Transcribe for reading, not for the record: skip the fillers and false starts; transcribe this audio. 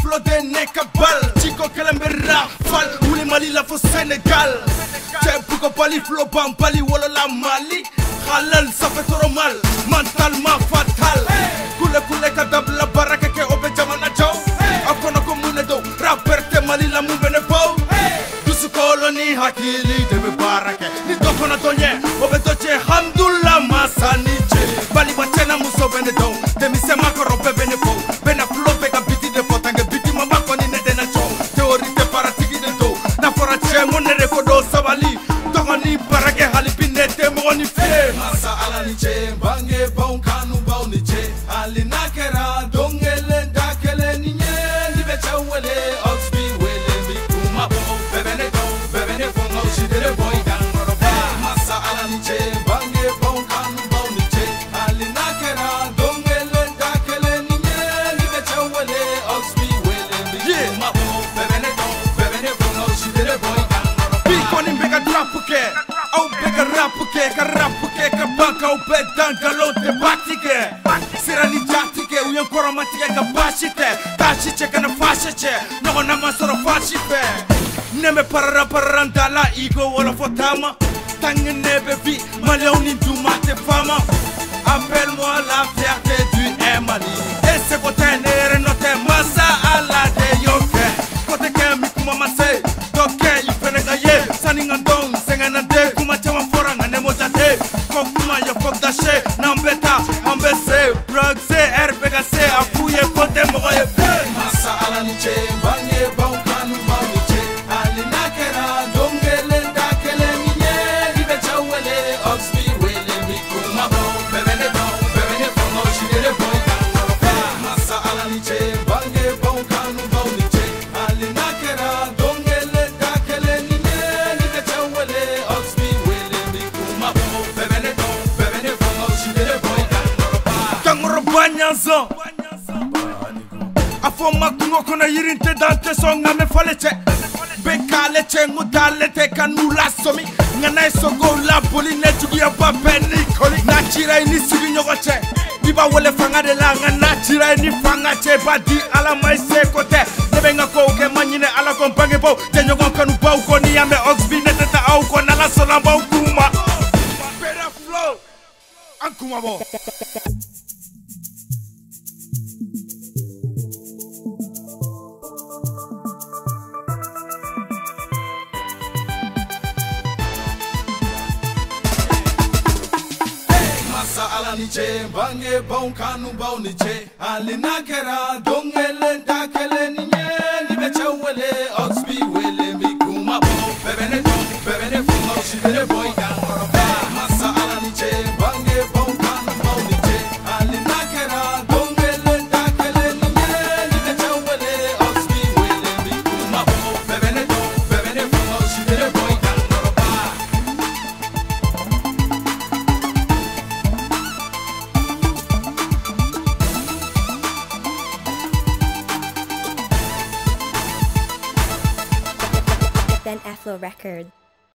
flotté nekabal Chico kelembe rafal Uli Mali la fo Sénégal T'es pourquoi pali flow pali wolo la Mali Halal ça fait trop mal Mentalement fatal Kule kadab la baraka ke obe jamana jaw Akona ko mune do rapper te Mali la mubene bow Dusu koloni hakili debe barake Ni dokona tonye obe toche hamdullah masani che Bali batena muso bene do Demi se makoro bene bow Bena flow bega biti de fotange biti mabako ni nedena chow Teori te paratigi de do Na fora che monere kodo sabali Tokoni barake halipine te moni fie Masa ala ni che bange baun kanu baun ni che Ali nakera dongele dakele ni nye Ni becha wele oxbi wele mi kuma bo Bebene do bebene fonga ushidere boy dangoro ba Masa ala ni che bange baun kanu baun ni che Ali nakera dongele dakele ni nye Ni becha wele oxbi wele mi kuma bo Bebene do bebene fonga ushidere boy dangoro ba Bikoni mbeka drapuke Au beka rapuke ka banka au bedanga lote batike Sirani jatike uye nkoro matike ka bashite Tashiche kana fashiche Nogo nama soro fashipe Neme pararanda la igo wala fotama Tangue nebe vi Maliauni dumate fama Appelle-moi la fierté du Mali Et c'est côté nere note masa ala de yoke Kote ke mikuma mase Doke ifene gaye Saningandong senganande kuma chama fora ngane mojate Kokuma yo fok dashe Nambeta ambese Brugse RPGC Afuye kote mogoye Masa ala niche Bange baukanu bauniche Ali nakera Dongele dakele ninye Libe chawele Oxby wele mikuma bo Bebene do Bebene fongo shidere boy kangoroka Masa ala niche Bange baukanu bauniche Ali nakera Dongele dakele ninye Libe chawele Oxby wele mikuma bo Bebene do Bebene fongo shidere boy kangoroka Kangoroka nyanzo Afo makungo kona yirinte dante songa me faleche Bekale che ngudale te kanula somi Ngana isogo la boli ne chugi ya babe nikoli Nachira ini sigi nyogoche Biba wole fanga de la ngana chira ini fanga che Badi ala maise kote Nebe nga kouke manyine ala kompange bo Tenyo kanu bau koni yame oxbi neteta au kona la solamba ukuma Better flow Ankuma bo Masa ala niche bange baun kanu baun niche Ali nakera dongele dakele ninye Ni becha wele oxbi wele mikuma bo Bebene do bebene funga ushidere boy dangoro ba Masa ala niche bange baun kanu baun niche Ali nakera dongele dakele ninye Ni becha wele oxbi wele mikuma bo Bebene do bebene funga ushidere boy dangoro ba Ben Aflo Record.